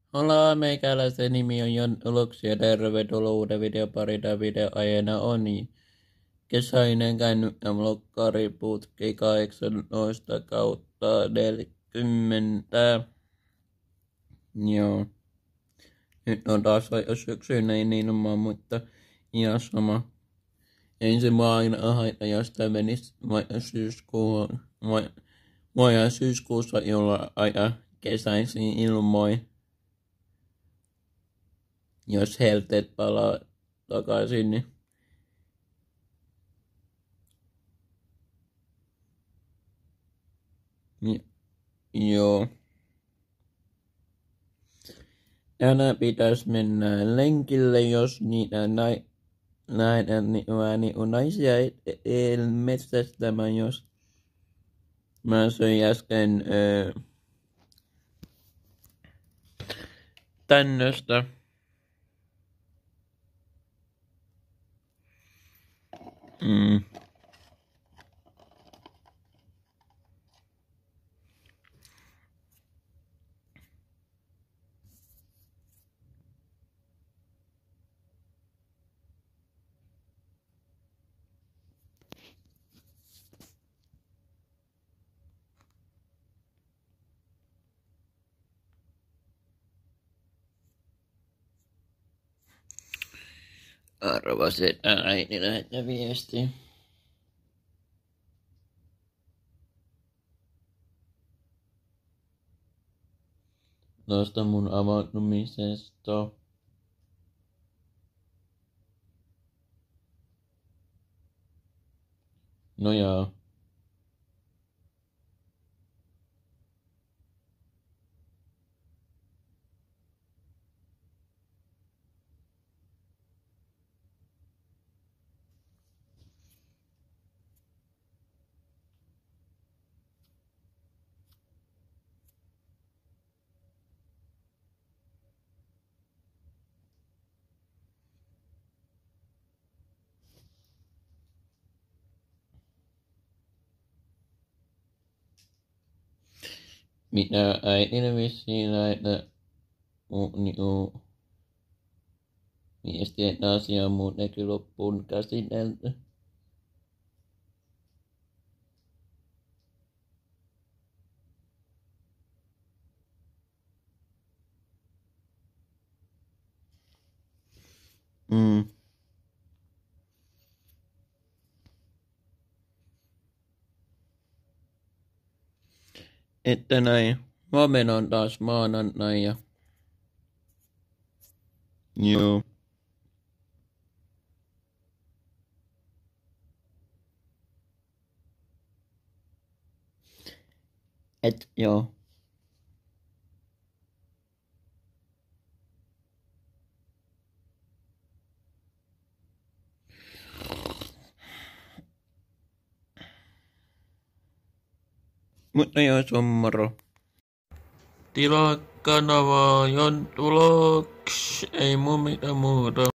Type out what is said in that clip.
Hola, meikäläisen nimi on Jon Uloksi ja tervetuloa uuden videoparina. Videoaiheena on kesäinen kännykkävloggari-putki 18 kautta 40. Joo. Nyt on taas jo syksyinen ilman, mutta ihan sama. Ei se mua aina haita, jos tämä menisi syyskuussa jolla aina kesäisiin ilmoin. Jos helteet palaa takaisin, niin joo. Tänään pitäisi mennä lenkille, jos niitä naisia metsästämään, jos mä söin äsken tännöstä. Arvasin, että äiti lähettää viestiä. Tuosta mun avautumisesta. No jaa. Mitä äitille vissiin lähettää viestiä, että asia on muutenkin loppuun käsitelty. Että näin. Huomenna on taas maanantai ja joo. Joo. Mutta joo, se on moro. Tilaa kanavaa Jon Uloks, ei mun mitään muuta.